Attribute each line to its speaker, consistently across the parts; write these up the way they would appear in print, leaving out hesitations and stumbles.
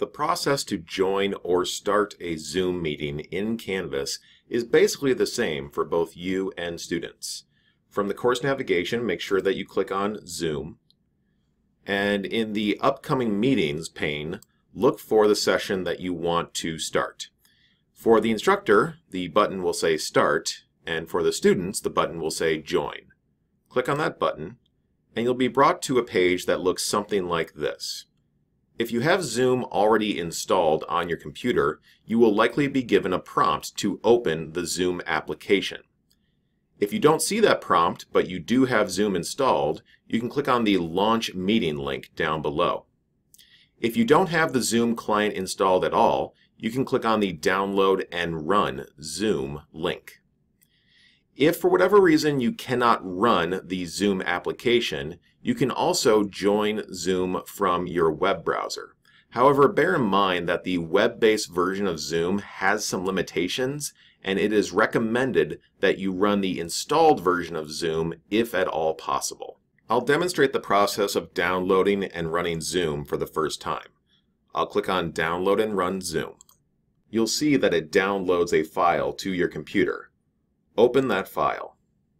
Speaker 1: The process to join or start a Zoom meeting in Canvas is basically the same for both you and students. From the course navigation, make sure that you click on Zoom. And in the Upcoming Meetings pane, look for the session that you want to start. For the instructor, the button will say Start, and for the students, the button will say Join. Click on that button, and you'll be brought to a page that looks something like this. If you have Zoom already installed on your computer, you will likely be given a prompt to open the Zoom application. If you don't see that prompt, but you do have Zoom installed, you can click on the Launch Meeting link down below. If you don't have the Zoom client installed at all, you can click on the Download and Run Zoom link. If for whatever reason you cannot run the Zoom application, you can also join Zoom from your web browser. However, bear in mind that the web-based version of Zoom has some limitations, and it is recommended that you run the installed version of Zoom if at all possible. I'll demonstrate the process of downloading and running Zoom for the first time. I'll click on Download and Run Zoom. You'll see that it downloads a file to your computer. Open that file.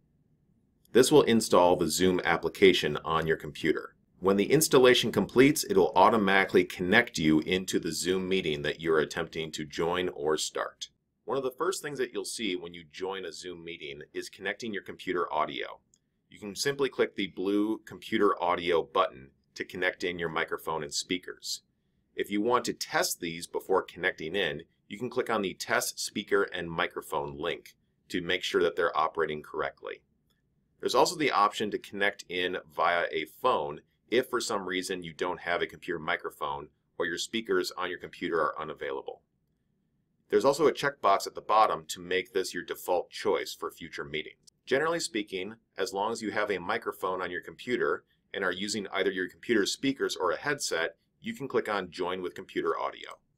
Speaker 1: This will install the Zoom application on your computer. When the installation completes, it will automatically connect you into the Zoom meeting that you're attempting to join or start. One of the first things that you'll see when you join a Zoom meeting is connecting your computer audio. You can simply click the blue Computer Audio button to connect in your microphone and speakers. If you want to test these before connecting in, you can click on the Test Speaker and Microphone link to make sure that they're operating correctly. There's also the option to connect in via a phone if for some reason you don't have a computer microphone or your speakers on your computer are unavailable. There's also a checkbox at the bottom to make this your default choice for future meetings. Generally speaking, as long as you have a microphone on your computer and are using either your computer speakers or a headset, you can click on Join with Computer Audio.